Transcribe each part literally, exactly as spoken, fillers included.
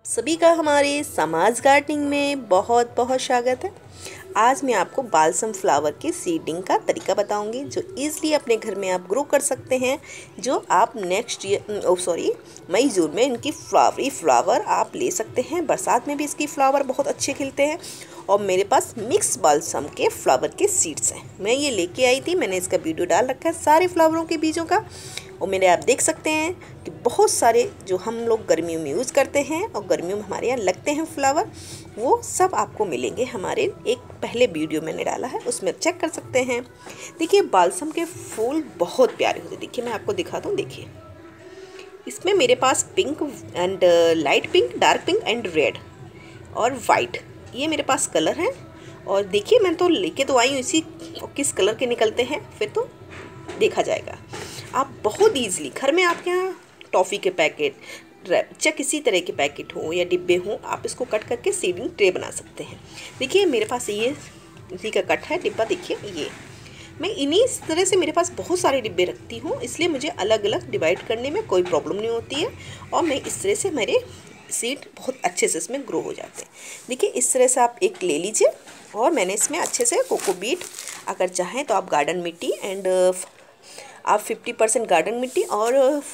सभी का हमारे समाज गार्डनिंग में बहुत बहुत स्वागत है। आज मैं आपको बालसम फ्लावर की सीडिंग का तरीका बताऊंगी जो इजीली अपने घर में आप ग्रो कर सकते हैं, जो आप next year oh sorry May June में इनकी फ्लावरी फ्लावर आप ले सकते हैं। बरसात में भी इसकी फ्लावर बहुत अच्छे खिलते हैं। और मेरे पास मिक्स बालसम के फ्लावर के सीड्स हैं, मैं ये लेके आई थी, मैंने इसका वीडियो डाल रखा है सारे फ्लावरों के बीजों का। और मेरे आप देख सकते हैं कि बहुत सारे जो हम लोग गर्मियों में यूज़ करते हैं और गर्मियों में हमारे यहाँ लगते हैं फ्लावर, वो सब आपको मिलेंगे हमारे एक पहले वीडियो मैंने डाला है, उसमें चेक कर सकते हैं। देखिए बालसम के फूल बहुत प्यारे होते हैं। देखिए मैं आपको दिखाता हूँ। देखिए इसमें मेरे पास pink and light pink, dark pink and red और वाइट, ये मेरे पास कलर हैं। और देखिए मैं तो लेके तो आई हूँ इसी, किस कलर के निकलते हैं फिर तो देखा जाएगा। आप बहुत ईजिली घर में आपके यहाँ टॉफ़ी के पैकेट चाहे किसी तरह के पैकेट हो या डिब्बे हों, आप इसको कट करके सीडिंग ट्रे बना सकते हैं। देखिए मेरे पास ये इसी का कट है डिब्बा। देखिए ये मैं इन्हीं इस तरह से मेरे पास बहुत सारे डिब्बे रखती हूँ, इसलिए मुझे अलग अलग डिवाइड करने में कोई प्रॉब्लम नहीं होती है। और मैं इस तरह से मेरे सीड बहुत अच्छे से इसमें ग्रो हो जाते हैं। देखिए इस तरह से आप एक ले लीजिए और मैंने इसमें अच्छे से कोकोपीट, अगर चाहें तो आप गार्डन मिट्टी एंड आप फिफ्टी परसेंट गार्डन मिट्टी और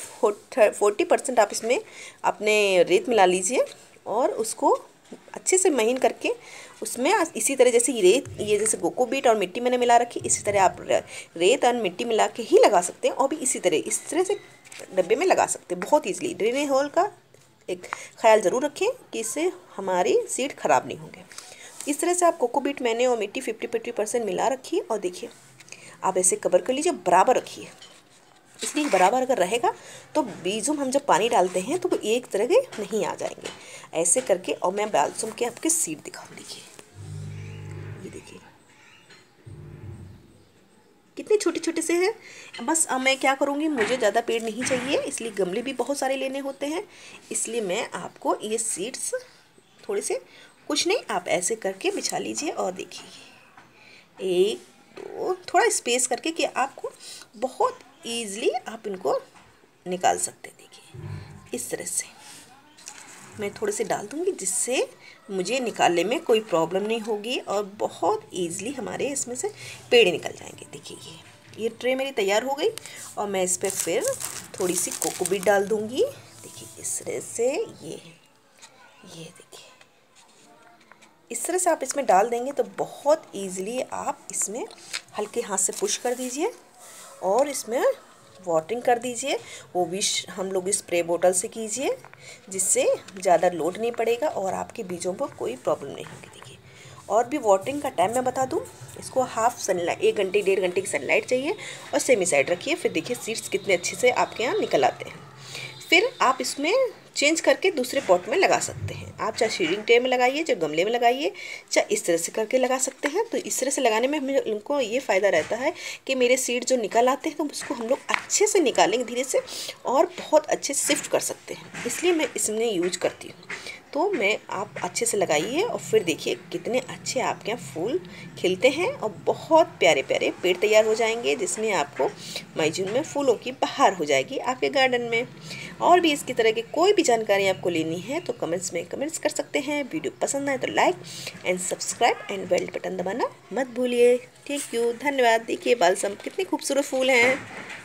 फोर्टी परसेंट आप इसमें अपने रेत मिला लीजिए और उसको अच्छे से महीन करके उसमें इसी तरह जैसे रेत, ये जैसे कोकोपीट और मिट्टी मैंने मिला रखी, इसी तरह आप रेत और मिट्टी मिला के ही लगा सकते हैं। और भी इसी तरह इस तरह से डब्बे में लगा सकते हैं बहुत ईजिली। ड्रेनेज होल का एक ख्याल ज़रूर रखें कि इससे हमारी सीड ख़राब नहीं होंगे। इस तरह से आप कोकोपीट मैंने और मिट्टी फिफ्टी फिफ्टी परसेंट मिला रखी है। और देखिए आप ऐसे कवर कर लीजिए, बराबर रखिए, इसलिए बराबर अगर रहेगा तो बीजों हम जब पानी डालते हैं तो वो एक तरह के नहीं आ जाएंगे। ऐसे करके और मैं बालसम के आपके सीड दिखाऊँ। देखिए ये देखिए कितने छोटे छोटे से हैं। बस अब मैं क्या करूँगी, मुझे ज़्यादा पेड़ नहीं चाहिए, इसलिए गमले भी बहुत सारे लेने होते हैं, इसलिए मैं आपको ये सीड्स थोड़े से, कुछ नहीं, आप ऐसे करके बिछा लीजिए। और देखिए एक दो थोड़ा स्पेस करके कि आपको बहुत ईज़िली आप इनको निकाल सकते हैं। देखिए इस तरह से मैं थोड़े से डाल दूँगी जिससे मुझे निकालने में कोई प्रॉब्लम नहीं होगी और बहुत ईज़िली हमारे इसमें से पेड़ निकल जाएंगे। देखिए ये ये ट्रे मेरी तैयार हो गई और मैं इस पर फिर थोड़ी सी कोकोपीट डाल दूँगी। देखिए इस तरह से ये ये देखिए इस तरह से आप इसमें डाल देंगे तो बहुत ईज़िली आप इसमें हल्के हाथ से पुश कर दीजिए और इसमें वाटरिंग कर दीजिए। वो भी हम लोग स्प्रे बोतल से कीजिए, जिससे ज़्यादा लोड नहीं पड़ेगा और आपके बीजों पर कोई प्रॉब्लम नहीं होगी। देखिए और भी वाटरिंग का टाइम मैं बता दूं, इसको हाफ सनलाइट, एक घंटे डेढ़ घंटे की सनलाइट चाहिए और सेमी साइड रखिए। फिर देखिए सीड्स कितने अच्छे से आपके यहाँ निकल आते हैं। फिर आप इसमें चेंज करके दूसरे पॉट में लगा सकते हैं। आप चाहे सीडिंग ट्रे में लगाइए, चाहे गमले में लगाइए, चाहे इस तरह से करके लगा सकते हैं। तो इस तरह से लगाने में हमें उनको ये फ़ायदा रहता है कि मेरे सीड जो निकल आते हैं तो उसको हम लोग अच्छे से निकालेंगे धीरे से और बहुत अच्छे से शिफ्ट कर सकते हैं, इसलिए मैं इसमें यूज करती हूँ। तो मैं आप अच्छे से लगाइए और फिर देखिए कितने अच्छे आपके यहाँ फूल खिलते हैं और बहुत प्यारे प्यारे पेड़ तैयार हो जाएंगे, जिसमें आपको मई जून में फूलों की बहार हो जाएगी आपके गार्डन में। और भी इसकी तरह की कोई भी जानकारी आपको लेनी है तो कमेंट्स में कमेंट्स कर सकते हैं। वीडियो पसंद आए तो like and subscribe and bell button दबाना मत भूलिए। थैंक यू, धन्यवाद। देखिए बालसम कितने खूबसूरत फूल हैं।